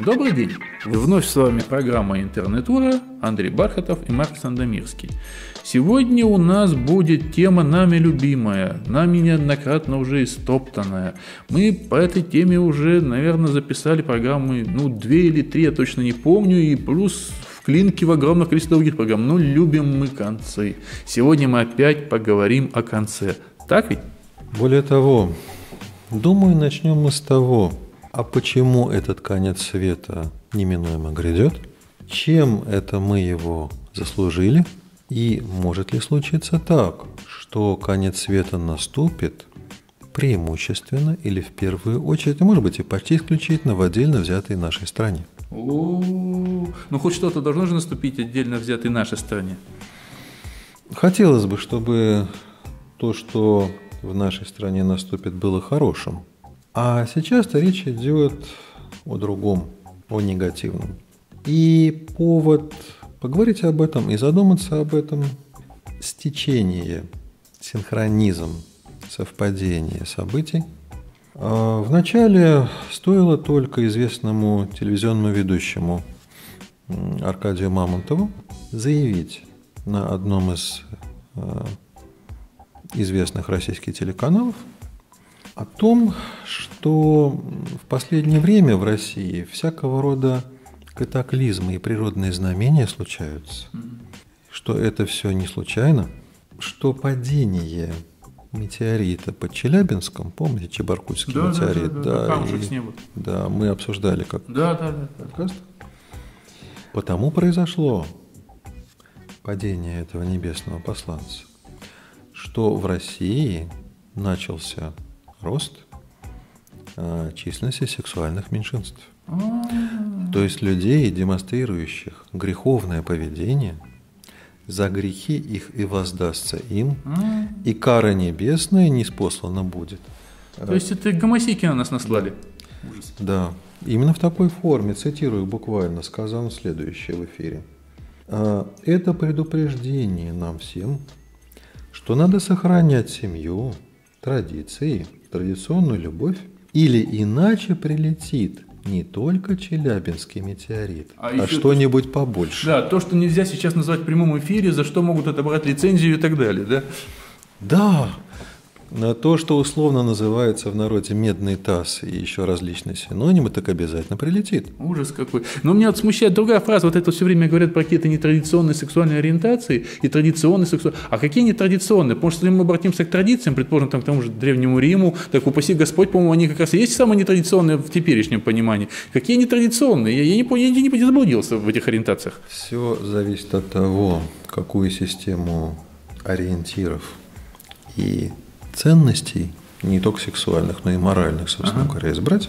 Добрый день! Вновь с вами программа «Интернетура», Андрей Бархатов и Марк Сандомирский. Сегодня у нас будет тема нами любимая, нами неоднократно уже истоптанная. Мы по этой теме уже, наверное, записали программы, 2 или 3, я точно не помню, и плюс вклинки в огромное количество других программ. Но любим мы концы. Сегодня мы опять поговорим о конце. Так ведь? Более того, думаю, начнем мы с того, а почему этот конец света неминуемо грядет, чем это мы его заслужили, и может ли случиться так, что конец света наступит преимущественно или в первую очередь, а может быть и почти исключительно в отдельно взятой нашей стране. Хоть что-то должно же наступить отдельно взятой нашей стране. Хотелось бы, чтобы то, что в нашей стране наступит, было хорошим. А сейчас-то речь идет о другом, о негативном. И повод поговорить об этом и задуматься об этом – стечение, синхронизм, совпадение событий. Вначале стоило только известному телевизионному ведущему Аркадию Мамонтову заявить на одном из известных российских телеканалов о том, что в последнее время в России всякого рода катаклизмы и природные знамения случаются, что это все не случайно, что падение метеорита под Челябинском, помните, Чебаркульский метеорит? Камушек с неба. Да, мы обсуждали как подкаст. Потому произошло падение этого небесного посланца, что в России начался рост численности сексуальных меньшинств. То есть людей, демонстрирующих греховное поведение, за грехи их и воздастся им, и кара небесная ниспослана будет. То есть это гомосеки на нас наслали? Ужас. Да, именно в такой форме, цитирую буквально, сказано следующее в эфире. Это предупреждение нам всем, что надо сохранять семью, традиции, традиционную любовь, или иначе прилетит не только Челябинский метеорит, а что-нибудь побольше. Да, то, что нельзя сейчас назвать в прямом эфире, за что могут отобрать лицензию и так далее, да? Да, то, что условно называется в народе медный таз и еще различные синонимы, так обязательно прилетит. Ужас какой. Но меня смущает другая фраза. Вот это все время говорят про какие-то нетрадиционные сексуальные ориентации и традиционные сексуальные. А какие нетрадиционные? Потому что если мы обратимся к традициям, предположим, к тому же Древнему Риму, так упаси Господь, по-моему, они как раз и есть самые нетрадиционные в теперешнем понимании. Какие нетрадиционные? Я не заблудился в этих ориентациях. Все зависит от того, какую систему ориентиров и ценностей, не только сексуальных, но и моральных, собственно говоря, избрать.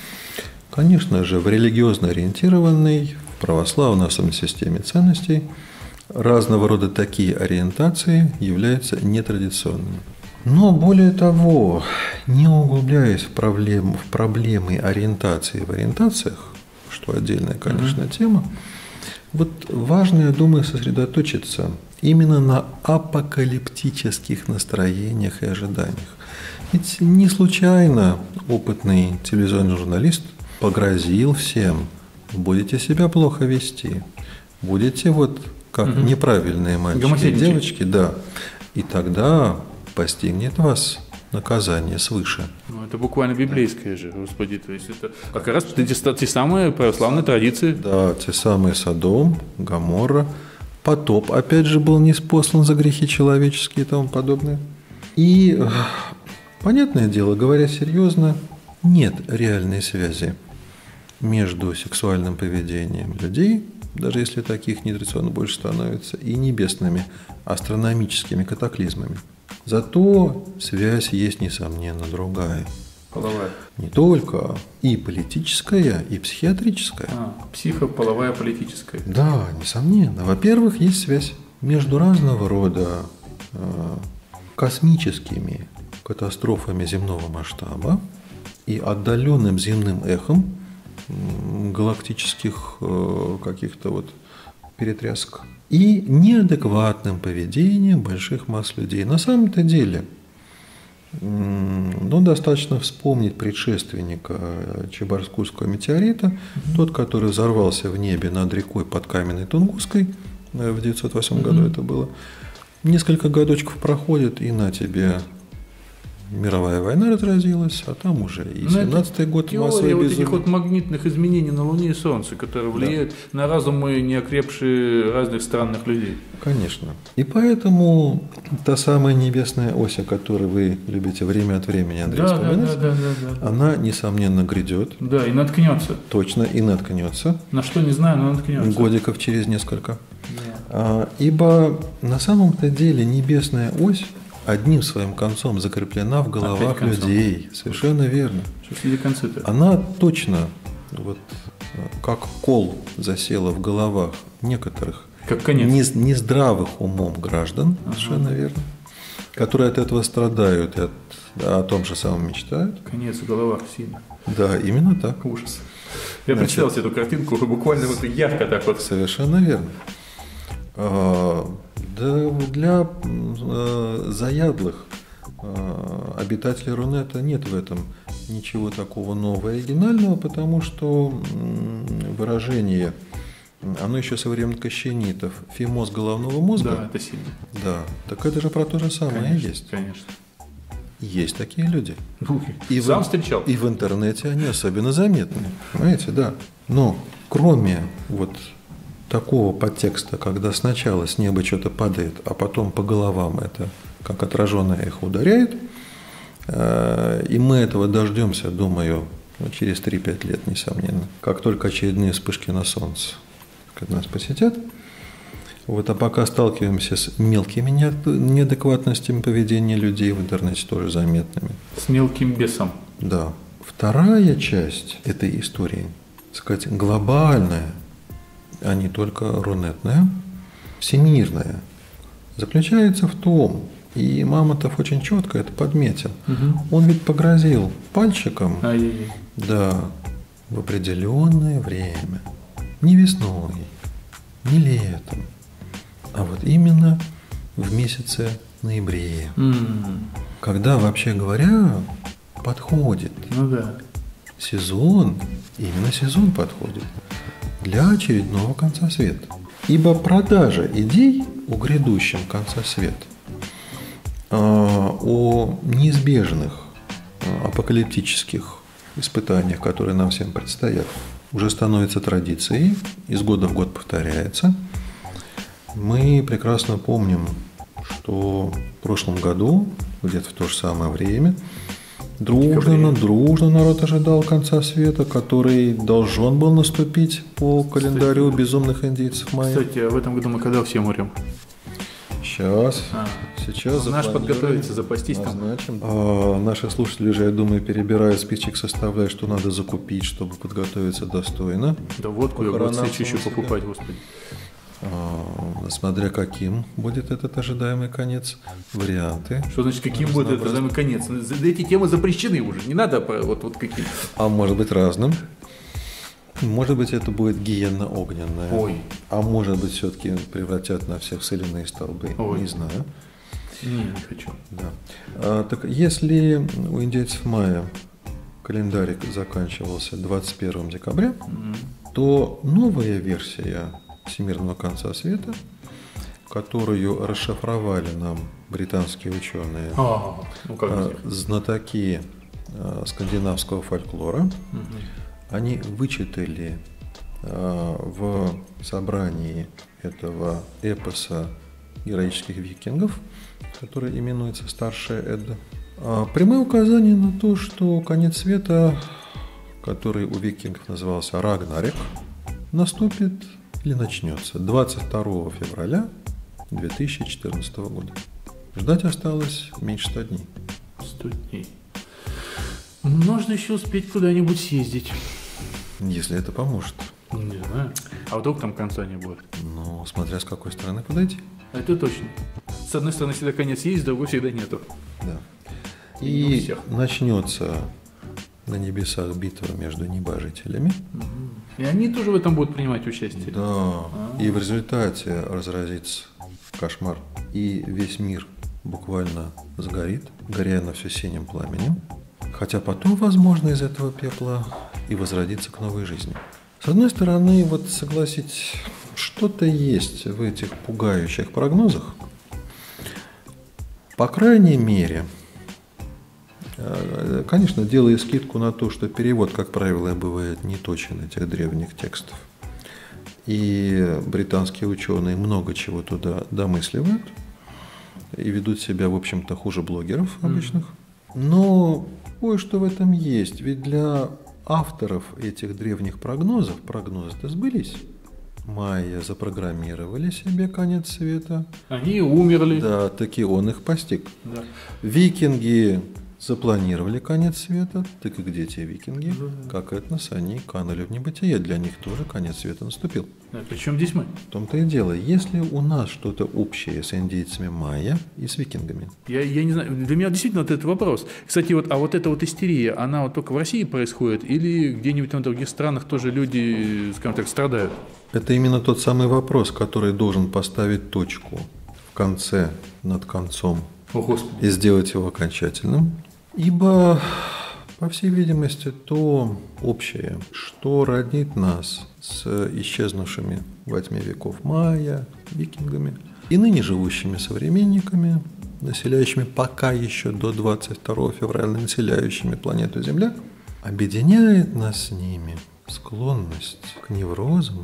Конечно же, в религиозно ориентированной, в православной основной системе ценностей разного рода такие ориентации являются нетрадиционными. Но более того, не углубляясь в проблемы ориентации в ориентациях, что отдельная, конечно, тема, вот важно, я думаю, сосредоточиться именно на апокалиптических настроениях и ожиданиях. Ведь не случайно опытный телевизионный журналист погрозил всем: будете себя плохо вести, будете как неправильные мальчики и девочки, да, и тогда постигнет вас наказание свыше. Это буквально библейское же, Господи, то есть это как раз те самые православные традиции. Да, те самые Содом, Гоморра, потоп, опять же, был ниспослан за грехи человеческие и тому подобное. И, понятное дело, говоря серьезно, нет реальной связи между сексуальным поведением людей, даже если таких нетрадиционно больше становится, и небесными астрономическими катаклизмами. Зато связь есть, несомненно, другая. Половая. Не только и политическая, и психиатрическая. Психополовая, политическая. Да, несомненно. Во-первых, есть связь между разного рода космическими катастрофами земного масштаба и отдаленным земным эхом галактических каких-то перетрясок и неадекватным поведением больших масс людей. На самом-то деле Но достаточно вспомнить предшественника Чебаркульского метеорита, тот, который взорвался в небе над рекой под Каменной Тунгусской, в 1908 году это было. Несколько годочков проходит, и на тебе мировая война разразилась, а там уже и 17-й год массовой вот безумие. этих вот магнитных изменений на Луне и Солнце, которые влияют на разумы неокрепшие разных странных людей. Конечно. И поэтому та самая небесная ось, о которой вы любите время от времени, Андрей, вспоминать, она, несомненно, грядет. Да, и наткнется. Точно, и наткнется. На что не знаю, но наткнется. Годиков через несколько. Ибо на самом-то деле небесная ось одним своим концом закреплена в головах людей. Совершенно верно. Что среди концы-то? Она точно, вот, как кол засела в головах некоторых как конец. нездравых умом граждан, совершенно верно, которые от этого страдают и о том же самом мечтают. Конец в головах сильно. Да, именно так. Ужас. Я представил себе эту картинку буквально вот ярко так вот. Совершенно верно. Да, для заядлых обитателей Рунета нет в этом ничего такого нового и оригинального, потому что выражение, оно еще со времен кащенитов, фимоз головного мозга. Да, это сильно. Да, так это же про то же самое. Конечно, есть. Конечно. Есть такие люди. И сам встречал. И в интернете они особенно заметны. Понимаете, да. Но кроме вот такого подтекста, когда сначала с неба что-то падает, а потом по головам это как отраженное эхо ударяет, и мы этого дождемся, думаю, через 3-5 лет, несомненно, как только очередные вспышки на Солнце нас посетят. Вот, а пока сталкиваемся с мелкими неадекватностями поведения людей в интернете, тоже заметными. С мелким бесом. Да. Вторая часть этой истории, так сказать, глобальная, а не только рунетная, всемирная, заключается в том, и Мамонтов очень четко это подметил, он ведь погрозил пальчиком, да, в определенное время, не весной, не летом, а вот именно в месяце ноябре, когда, вообще говоря, подходит сезон, именно сезон подходит для очередного конца света. Ибо продажа идей о грядущем конце света, о неизбежных апокалиптических испытаниях, которые нам всем предстоят, уже становится традицией, из года в год повторяется. Мы прекрасно помним, что в прошлом году, где-то в то же самое время, дружно народ ожидал конца света, который должен был наступить по календарю безумных индейцев майя. Кстати, а в этом году мы когда все умрем? Сейчас наш подготовиться, запастись назначим. Наши слушатели же, я думаю, перебирают спичек, составляют, что надо закупить, чтобы подготовиться достойно. Да водку я вот свечу еще покупать, господи. Смотря каким будет этот ожидаемый конец, варианты. Что значит, каким будет этот ожидаемый конец? Эти темы запрещены уже, не надо вот каким. А может быть разным. Может быть, это будет гиена огненная. Ой. А может быть, все-таки превратят на всех соляные столбы. Ой. Не знаю. Не хочу. Да. Так если у индейцев майя календарик заканчивался 21 декабря, то новая версия всемирного конца света, которую расшифровали нам британские ученые, знатоки скандинавского фольклора, они вычитали в собрании этого эпоса героических викингов, который именуется «Старшая Эдда», прямое указание на то, что конец света, который у викингов назывался Рагнарек, наступит или начнется 22 февраля 2014 года. Ждать осталось меньше 100 дней. 100 дней. Можно еще успеть куда-нибудь съездить. Если это поможет. Не знаю. А вдруг там конца не будет? Ну, смотря с какой стороны подойти. Это точно. С одной стороны всегда конец есть, с другой всегда нету. Да. И начнется на небесах битва между небожителями. И они тоже в этом будут принимать участие. Да. И в результате разразится кошмар. И весь мир буквально сгорит, горя на все синим пламенем, хотя потом, возможно, из этого пепла и возродится к новой жизни. С одной стороны, вот согласитесь, что-то есть в этих пугающих прогнозах. По крайней мере, конечно, делая скидку на то, что перевод, как правило, бывает неточен этих древних текстов. И британские ученые много чего туда домысливают и ведут себя, в общем-то, хуже блогеров обычных. Но кое-что в этом есть. Ведь для авторов этих древних прогнозов прогнозы-то сбылись. Майя запрограммировали себе конец света. Они умерли. Да, таки он их постиг. Да. Викинги запланировали конец света. Так и где те викинги? Как этнос, они канули в небытие. Для них тоже конец света наступил. Да, причем здесь мы? В том-то и дело. Если у нас что-то общее с индейцами майя и с викингами? Я не знаю. Для меня действительно вот этот вопрос. Кстати, вот эта вот истерия, она вот только в России происходит или где-нибудь в других странах тоже люди, скажем так, страдают? Это именно тот самый вопрос, который должен поставить точку в конце, над концом. О, Господи. И сделать его окончательным. Ибо, по всей видимости, то общее, что роднит нас с исчезнувшими во тьме веков майя, викингами и ныне живущими современниками, населяющими пока еще до 22 февраля, населяющими планету Земля, объединяет нас с ними склонность к неврозам,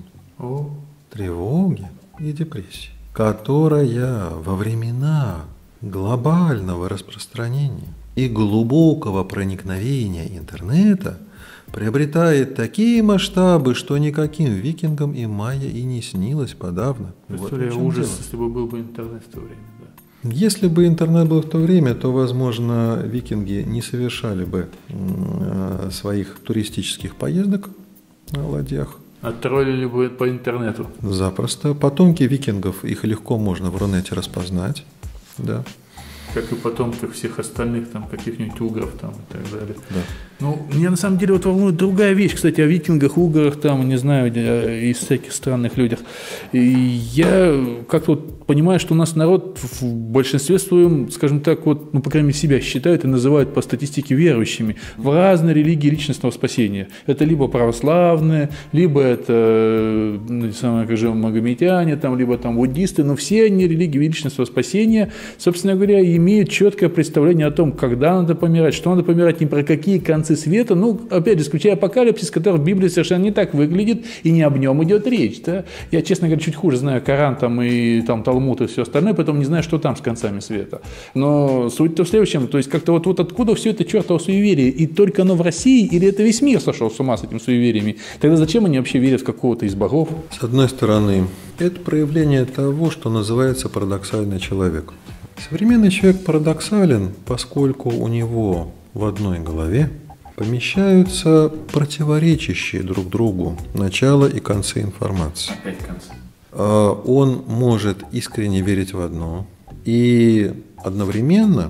тревоге и депрессии, которая во времена глобального распространения и глубокого проникновения интернета приобретает такие масштабы, что никаким викингам и майя и не снилось подавно. Представляю, вот ужас, если бы был бы интернет в то время. Да. Если бы интернет был в то время, то, возможно, викинги не совершали бы своих туристических поездок на ладьях. Оттроллили бы по интернету. Запросто. Потомки викингов, их легко можно в Рунете распознать. Да. Как и потомков всех остальных, там, каких-нибудь угров там, и так далее. Да. Ну, меня на самом деле вот волнует другая вещь, кстати, о викингах, уграх, там, не знаю, и всяких странных людях. И я как-то вот понимаю, что у нас народ в большинстве своем, скажем так, вот, ну, по крайней мере, себя считают и называют по статистике верующими в разные религии личностного спасения. Это либо православные, либо это, ну, самое, как же, магометяне, там, либо там буддисты, но все они религии личностного спасения, собственно говоря, имеют четкое представление о том, когда надо помирать, что надо помирать, ни про какие концы света, ну, опять же, исключая апокалипсис, который в Библии совершенно не так выглядит, и не об нем идет речь. Да? Я, честно говоря, чуть хуже знаю Коран там, и там, Талмуд и все остальное, поэтому не знаю, что там с концами света. Но суть-то в следующем, то есть как-то вот откуда все это чертово суеверие, и только оно в России, или это весь мир сошел с ума с этими суевериями? Тогда зачем они вообще верят в какого-то из богов? С одной стороны, это проявление того, что называется парадоксальный человек. Современный человек парадоксален, поскольку у него в одной голове помещаются противоречащие друг другу начало и концы информации. Опять концы. Он может искренне верить в одно и одновременно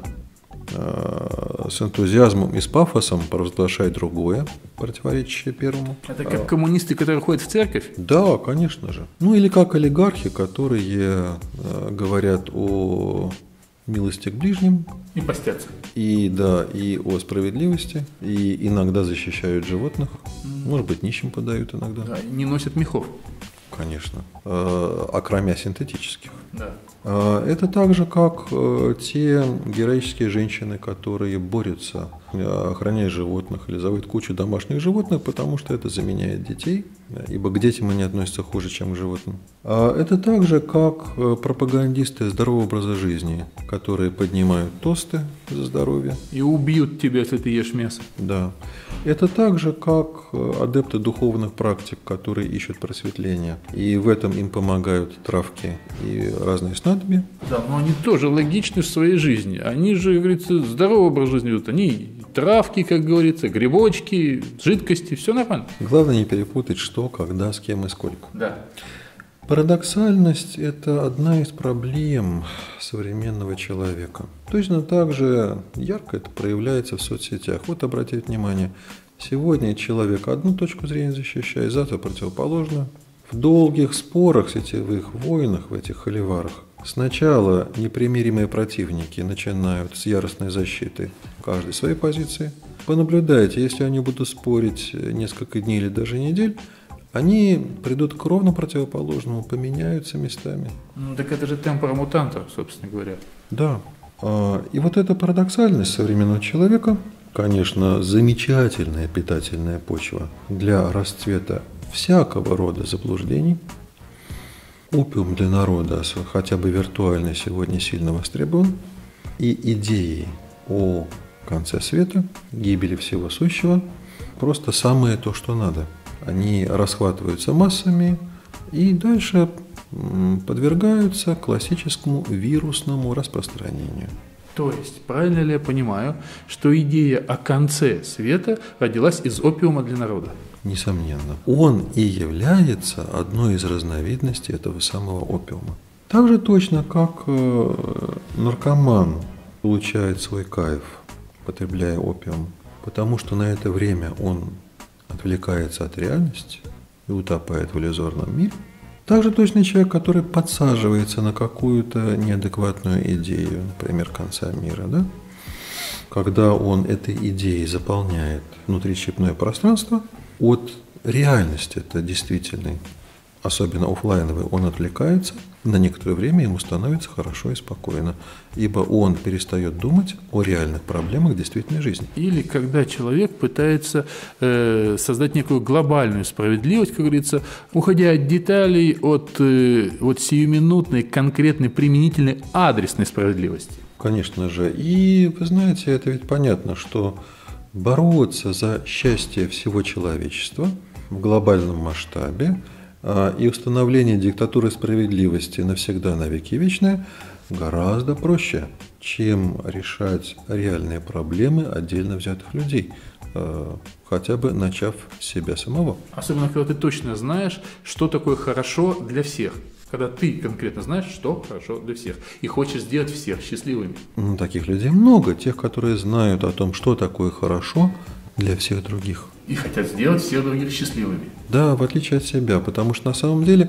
с энтузиазмом и с пафосом провозглашать другое, противоречащее первому. Это как коммунисты, которые ходят в церковь? Да, конечно же. Ну или как олигархи, которые говорят о милости к ближним. И постятся. И да, и о справедливости, и иногда защищают животных, может быть, нищим подают иногда. Да, не носят мехов. Конечно, окромя синтетических. Да. Это так же, как те героические женщины, которые борются, охраняя животных или заводят кучу домашних животных, потому что это заменяет детей, ибо к детям они относятся хуже, чем к животным. Это так же, как пропагандисты здорового образа жизни, которые поднимают тосты за здоровье. И убьют тебя, если ты ешь мясо. Да. Это так же, как адепты духовных практик, которые ищут просветления. И в этом им помогают травки и разные снадобья. Да, но они тоже логичны в своей жизни. Они же, как говорится, здоровый образ жизни ведут. Они травки, как говорится, грибочки, жидкости, все нормально. Главное не перепутать, что, когда, с кем и сколько. Да. Парадоксальность – это одна из проблем современного человека. Точно так же ярко это проявляется в соцсетях. Вот обратите внимание, сегодня человек одну точку зрения защищает, завтра противоположную. В долгих спорах, сетевых войнах, в этих холиварах Сначала непримиримые противники начинают с яростной защиты каждой своей позиции. Понаблюдайте, если они будут спорить несколько дней или даже недель, они придут к ровно противоположному, поменяются местами. Ну, так это же темпора мутанта, собственно говоря. Да. И вот эта парадоксальность современного человека, конечно, замечательная питательная почва для расцвета всякого рода заблуждений. Опиум для народа, хотя бы виртуальный, сегодня сильно востребован. И идеи о конце света, гибели всего сущего, просто самое то, что надо. Они расхватываются массами и дальше подвергаются классическому вирусному распространению. То есть, правильно ли я понимаю, что идея о конце света родилась из опиума для народа? Несомненно. Он и является одной из разновидностей этого самого опиума. Так же точно, как наркоман получает свой кайф, потребляя опиум, потому что на это время он отвлекается от реальности и утопает в иллюзорном мире. Так же точно человек, который подсаживается на какую-то неадекватную идею, например, конца мира, да? Когда он этой идеей заполняет внутричипное пространство, от реальности, это действительно, особенно офлайновый, он отвлекается, на некоторое время ему становится хорошо и спокойно, ибо он перестает думать о реальных проблемах действительной жизни. Или когда человек пытается создать некую глобальную справедливость, как говорится, уходя от деталей, от сиюминутной, конкретной, применительной, адресной справедливости. Конечно же. И вы знаете, это ведь понятно, что бороться за счастье всего человечества в глобальном масштабе и установление диктатуры справедливости навсегда, навеки вечное гораздо проще, чем решать реальные проблемы отдельно взятых людей, хотя бы начав с себя самого. Особенно, когда ты точно знаешь, что такое хорошо для всех. Когда ты конкретно знаешь, что хорошо для всех, и хочешь сделать всех счастливыми. Таких людей много, тех, которые знают о том, что такое хорошо для всех других. И хотят сделать всех других счастливыми. Да, в отличие от себя, потому что на самом деле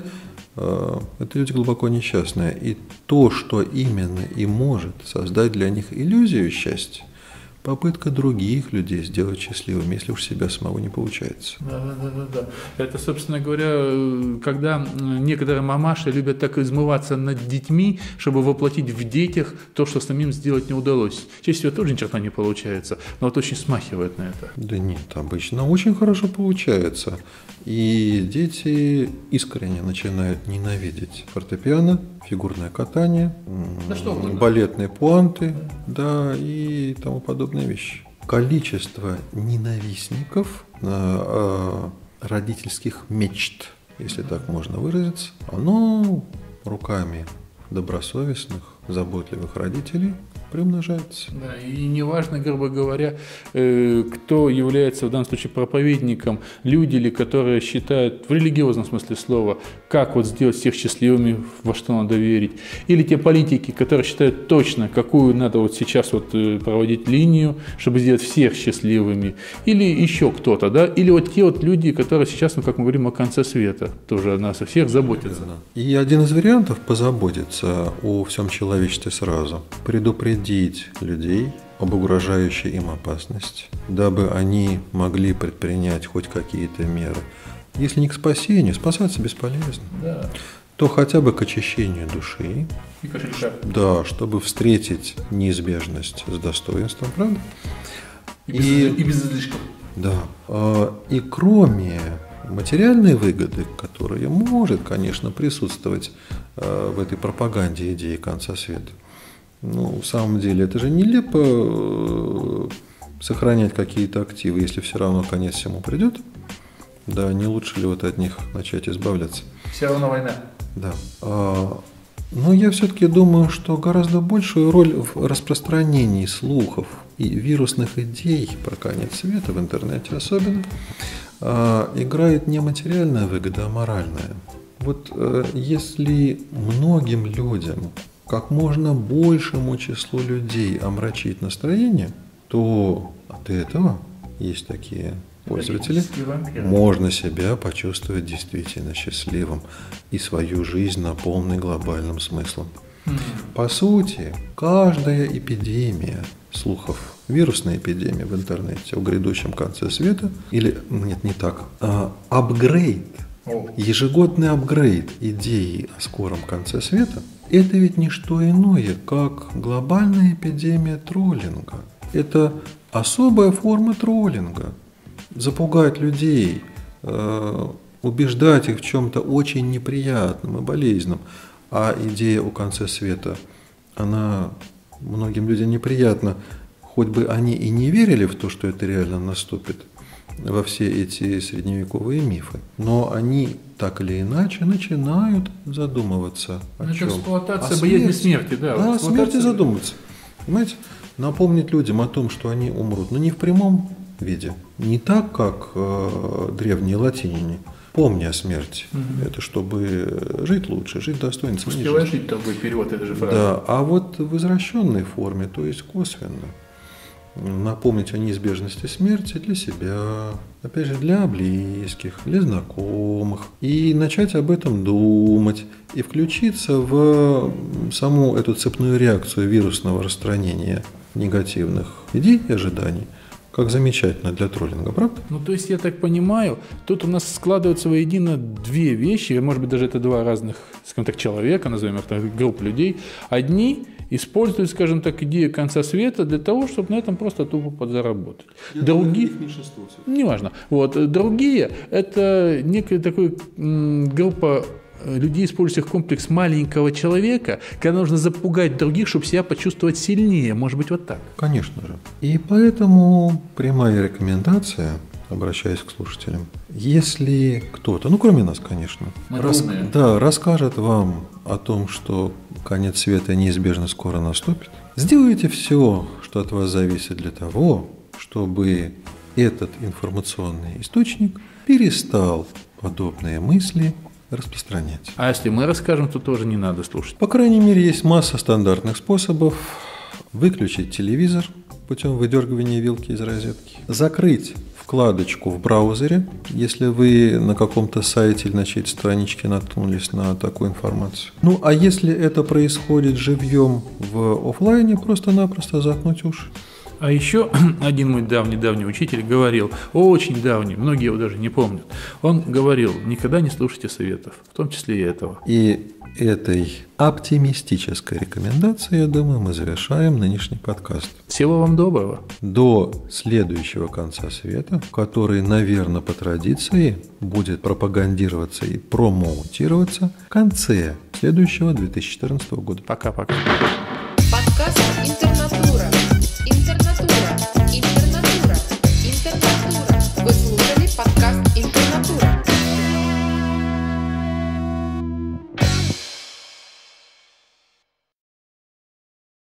это люди глубоко несчастные. И то, что именно и может создать для них иллюзию счастья, попытка других людей сделать счастливыми, если уж себя самого не получается. Да. Это, собственно говоря, когда некоторые мамаши любят так измываться над детьми, чтобы воплотить в детях то, что самим сделать не удалось. Чаще всего тоже ни черта не получается, но вот очень смахивает на это. Да нет, обычно очень хорошо получается. И дети искренне начинают ненавидеть фортепиано, фигурное катание, балетные пуанты, да, и тому подобные вещи. Количество ненавистников родительских мечт, если так можно выразиться, оно руками добросовестных, заботливых родителей приумножается. Да, и неважно, грубо говоря, кто является в данном случае проповедником, люди ли, которые считают в религиозном смысле слова, как вот сделать всех счастливыми, во что надо верить, или те политики, которые считают точно, какую надо вот сейчас вот проводить линию, чтобы сделать всех счастливыми, или еще кто-то, да, или вот те вот люди, которые сейчас, ну, как мы говорим, о конце света, тоже о нас, о всех заботятся. И один из вариантов позаботиться о всем человечестве сразу, предупредить людей об угрожающей им опасности, дабы они могли предпринять хоть какие-то меры. Если не к спасению, спасаться бесполезно, да, то хотя бы к очищению души. И кошелька. Да, чтобы встретить неизбежность с достоинством, правда? И без излишков. Да. И кроме материальной выгоды, которая может, конечно, присутствовать в этой пропаганде идеи конца света, ну, в самом деле, это же нелепо сохранять какие-то активы, если все равно конец всему придет. Да, не лучше ли вот от них начать избавляться? Все равно война. Да. Но я все-таки думаю, что гораздо большую роль в распространении слухов и вирусных идей про конец света, в интернете особенно, играет не материальная выгода, а моральная. Вот если многим людям, как можно большему числу людей омрачить настроение, то от этого есть такие пользователи, можно себя почувствовать действительно счастливым и свою жизнь наполненной глобальным смыслом. По сути, каждая эпидемия слухов, вирусная эпидемия в интернете о грядущем конце света, или, нет, не так, апгрейд, ежегодный апгрейд идеи о скором конце света, это ведь не что иное, как глобальная эпидемия троллинга. Это особая форма троллинга. Запугать людей, убеждать их в чем-то очень неприятном и болезненном. А идея о конце света, она многим людям неприятна, хоть бы они и не верили в то, что это реально наступит, во все эти средневековые мифы. Но они так или иначе начинают задумываться о чем. Это эксплуатация боязни смерти, да. Да, о смерти задумываться. Понимаете? Напомнить людям о том, что они умрут, но не в прямом виде. Не так, как древние латиняне. Помни о смерти. Это чтобы жить лучше, жить достойно. Успевай жить, такой перевод этой же фразы. Да, а вот в извращенной форме, то есть косвенно, напомнить о неизбежности смерти для себя, опять же, для близких, для знакомых, и начать об этом думать, и включиться в саму эту цепную реакцию вирусного распространения негативных идей и ожиданий. Как замечательно для троллинга, правда? Ну, то есть, я так понимаю, тут у нас складываются воедино две вещи, может быть, даже это два разных, скажем так, человека, назовем их так, групп людей. Одни используют, скажем так, идею конца света для того, чтобы на этом просто тупо подзаработать. Другие, неважно. Вот, другие – это некая такая группа людей, использующих комплекс маленького человека, когда нужно запугать других, чтобы себя почувствовать сильнее. Может быть, вот так. Конечно же. И поэтому прямая рекомендация, обращаясь к слушателям, если кто-то, ну кроме нас, конечно, расскажет вам о том, что конец света неизбежно скоро наступит, сделайте все, что от вас зависит для того, чтобы этот информационный источник перестал подобные мысли распространять. А если мы расскажем, то тоже не надо слушать. По крайней мере, есть масса стандартных способов выключить телевизор путем выдергивания вилки из розетки, закрыть вкладочку в браузере, если вы на каком-то сайте или на чьей-то страничке наткнулись на такую информацию. Ну, а если это происходит живьем в офлайне, просто-напросто заткнуть уши. А еще один мой давний учитель говорил, очень давний, многие его даже не помнят, он говорил, никогда не слушайте советов, в том числе и этого. И этой оптимистической рекомендацией, я думаю, мы завершаем нынешний подкаст. Всего вам доброго. До следующего конца света, который, наверное, по традиции будет пропагандироваться и промоутироваться в конце следующего 2014 года. Пока-пока.